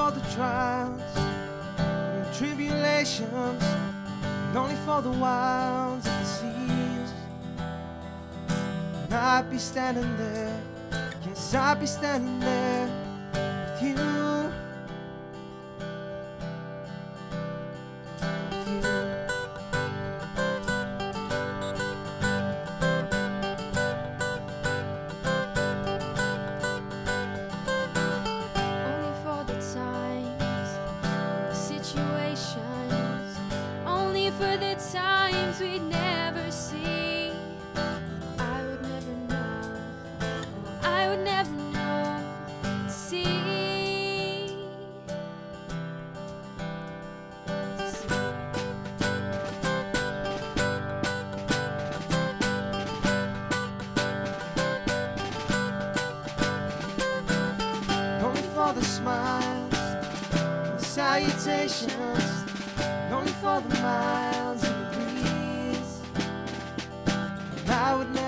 for the trials and the tribulations, and only for the wilds of the seas. And I'd be standing there, yes, I'd be standing there with you. For the times we'd never see, I would never know, I would never know, see. Only for the smiles and the salutations, only for the miles and the breeze. And I would never